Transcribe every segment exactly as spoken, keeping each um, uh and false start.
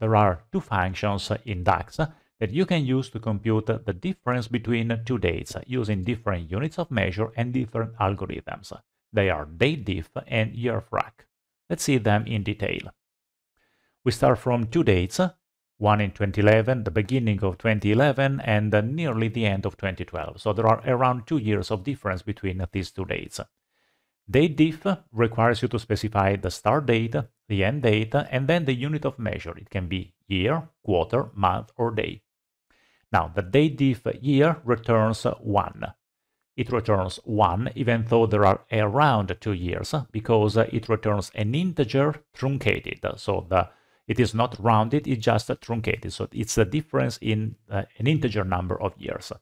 there are two functions in DAX that you can use to compute the difference between two dates using different units of measure and different algorithms. They are DATEDIFF and YEARFRAC. Let's see them in detail. We start from two dates, one in twenty eleven, the beginning of twenty eleven, and nearly the end of twenty twelve. So there are around two years of difference between these two dates. DATEDIFF requires you to specify the start date, the end date, and then the unit of measure. It can be year, quarter, month, or day. Now, the DATEDIFF year returns one. It returns one even though there are around two years because it returns an integer truncated. So the, it is not rounded, it's just truncated. So it's the difference in uh, an integer number of years.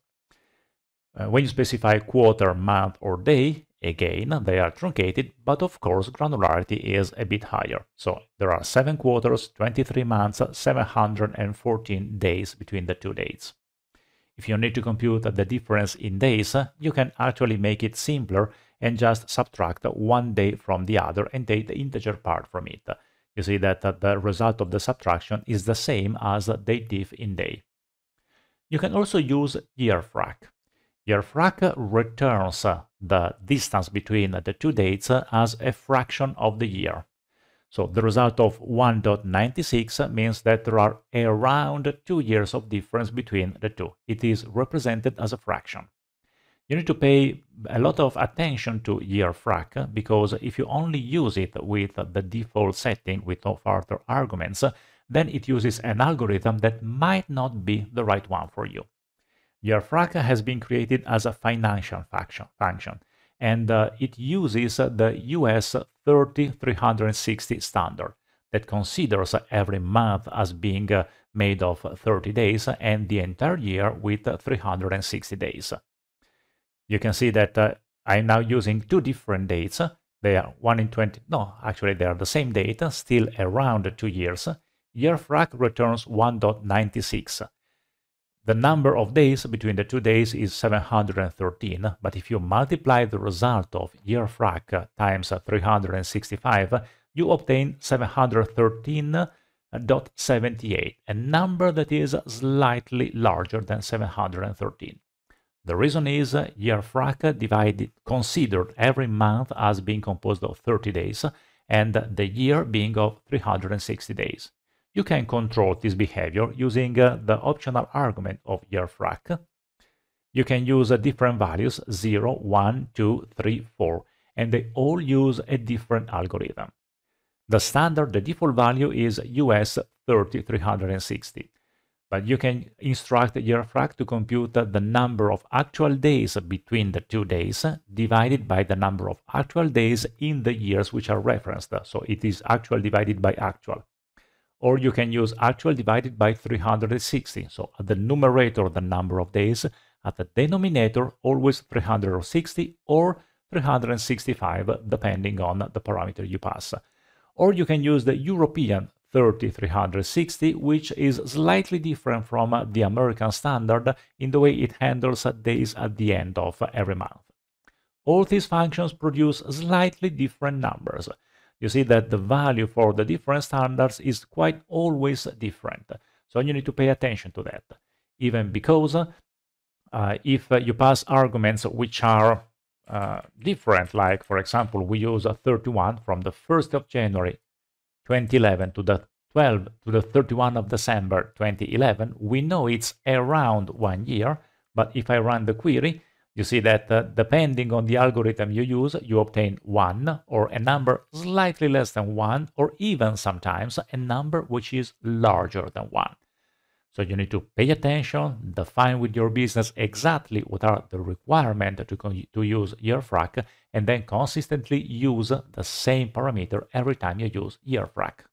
Uh, when you specify quarter, month, or day, again, they are truncated, but of course granularity is a bit higher. So there are seven quarters, twenty-three months, seven hundred fourteen days between the two dates. If you need to compute the difference in days, you can actually make it simpler and just subtract one day from the other and take the integer part from it. You see that the result of the subtraction is the same as DATEDIFF in day. You can also use YEARFRAC. YEARFRAC returns the distance between the two dates as a fraction of the year. So the result of one point nine six means that there are around two years of difference between the two. It is represented as a fraction. You need to pay a lot of attention to YEARFRAC because if you only use it with the default setting with no further arguments, then it uses an algorithm that might not be the right one for you. YEARFRAC has been created as a financial function, function and uh, it uses the U S thirty three sixty standard that considers every month as being uh, made of thirty days and the entire year with three hundred sixty days. You can see that uh, I'm now using two different dates. They are one in twenty, no, actually they are the same date, still around two years. YEARFRAC returns one point nine six. The number of days between the two days is seven hundred thirteen, but if you multiply the result of YEARFRAC times three hundred sixty-five, you obtain seven hundred thirteen point seven eight, a number that is slightly larger than seven hundred thirteen. The reason is YEARFRAC divided, considered every month as being composed of thirty days and the year being of three hundred sixty days. You can control this behavior using uh, the optional argument of YEARFRAC. You can use uh, different values, zero, one, two, three, four, and they all use a different algorithm. The standard, the default value is U S thirty three sixty, but you can instruct YEARFRAC to compute uh, the number of actual days between the two days divided by the number of actual days in the years which are referenced. So it is actual divided by actual. Or you can use actual divided by three hundred sixty. So at the numerator, the number of days, at the denominator, always three hundred sixty or three hundred sixty-five, depending on the parameter you pass. Or you can use the European thirty three sixty, which is slightly different from the American standard in the way it handles days at the end of every month. All these functions produce slightly different numbers. You see that the value for the different standards is quite always different. So you need to pay attention to that. Even because uh, if uh, you pass arguments which are uh, different, like for example, we use a thirty-one from the first of January twenty eleven to the twelfth to the thirty-first of December twenty eleven, we know it's around one year, but if I run the query, you see that uh, depending on the algorithm you use, you obtain one or a number slightly less than one, or even sometimes a number which is larger than one. So you need to pay attention, define with your business exactly what are the requirements to, to use YEARFRAC, and then consistently use the same parameter every time you use YEARFRAC.